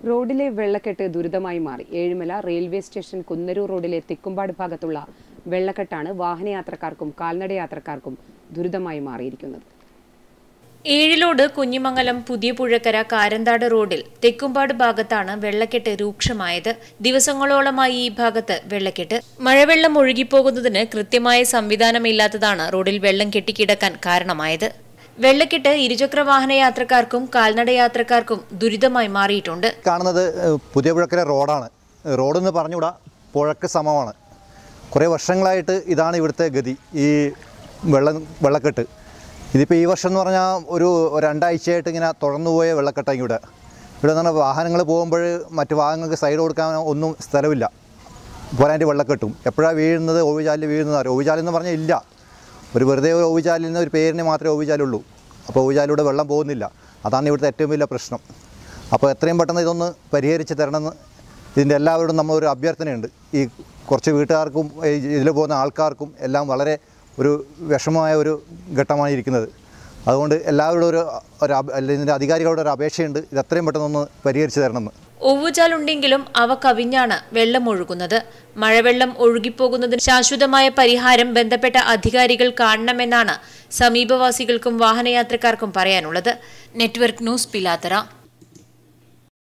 റോഡിലെ വെള്ളക്കെട്ട് ദുരിതമായി മാറി. ഏഴിമല റെയിൽവേ സ്റ്റേഷൻ കുന്നരൂർ റോഡിലെ തെക്കുംപാട് ഭാഗത്തുള്ള വെള്ളക്കെട്ടാണ് വാഹനയാത്രക്കാർക്കും കാൽനടയാത്രക്കാർക്കും ദുരിതമായി മാറിയിരിക്കുന്നത്. ഏഴിലോട് കുഞ്ഞിമംഗലം പുതിയ പുഴക്കര കാരന്താട് റോഡിൽ തെക്കുംപാട് ഭാഗത്താണ് വെള്ളക്കെട്ട് രൂക്ഷമായത്. ദിവസങ്ങളോളമായി ഈ ഭാഗത്ത് വെള്ളക്കെട്ട്. മഴവെള്ളം ഒഴുകിപ്പോകുന്നതിന് കൃത്യമായ സംവിധാനമില്ലാത്തതാണ് റോഡിൽ വെള്ളം കെട്ടിക്കിടക്കാൻ കാരണമായത്. വെള്ളക്കെട്ട് ഇരുചക്ര വാഹന യാത്രക്കാർക്കും കാൽനടയാത്രക്കാർക്കും ദുരിതമായി മാറിയിട്ടുണ്ട്. കാണുന്നത് പുതിയ പുഴക്കര റോഡാണ്. റോഡെന്ന് പറഞ്ഞുകൂടാ, പുഴക്ക് സമമാണ്. കുറേ വർഷങ്ങളായിട്ട് ഇതാണ് ഇവിടുത്തെ ഗതി, ഈ വെള്ളക്കെട്ട്. ഇതിപ്പോൾ ഈ വർഷം എന്ന് പറഞ്ഞാൽ ഒരു രണ്ടാഴ്ചയായിട്ട് ഇങ്ങനെ തുറന്നു പോയ വെള്ളക്കെട്ടാണ് ഇവിടെ എന്ന് പറഞ്ഞാൽ വാഹനങ്ങൾ പോകുമ്പോൾ മറ്റു വാഹനങ്ങൾക്ക് സൈഡ് കൊടുക്കാൻ ഒന്നും സ്ഥലമില്ല. പോരാൻ്റെ വെള്ളക്കെട്ടും എപ്പോഴാണ് വീഴുന്നത്, ഓവുചാലിൽ വീഴുന്നത് അറിയാം. ഓവുചാലെന്ന് പറഞ്ഞാൽ ഇല്ല, ഒരു വെറുതെ ഒരു ഓവുചാലിൽ നിന്ന് ഒരു പേരിന് മാത്രമേ ഓവുചാലുള്ളൂ. അപ്പോൾ ഓവുചാലിലൂടെ വെള്ളം പോകുന്നില്ല. അതാണ് ഇവിടുത്തെ ഏറ്റവും വലിയ പ്രശ്നം. അപ്പോൾ എത്രയും പെട്ടെന്ന് ഇതൊന്ന് പരിഹരിച്ച് തരണമെന്ന് ഇതിൻ്റെ എല്ലാവരോടും നമ്മളൊരു അഭ്യർത്ഥനയുണ്ട്. ഈ കുറച്ച് വീട്ടുകാർക്കും ഇതിൽ പോകുന്ന ആൾക്കാർക്കും എല്ലാം വളരെ ഒരു വിഷമമായ ഒരു ഘട്ടമാണ് ഇരിക്കുന്നത്. അതുകൊണ്ട് എല്ലാവരോടും ഇതിൻ്റെ അധികാരികളുടെ ഒരു അപേക്ഷയുണ്ട്, ഇത് എത്രയും പെട്ടെന്നൊന്ന് പരിഹരിച്ച് തരണമെന്ന്. ഒവുചാലുണ്ടെങ്കിലും അവ കവിഞ്ഞാണ് വെള്ളം ഒഴുകുന്നത്. മഴവെള്ളം ഒഴുകിപ്പോകുന്നതിന് ശാശ്വതമായ പരിഹാരം ബന്ധപ്പെട്ട അധികാരികൾ കാണണമെന്നാണ് സമീപവാസികൾക്കും വാഹനയാത്രക്കാർക്കും പറയാനുള്ളത്. Network news, Pilathara.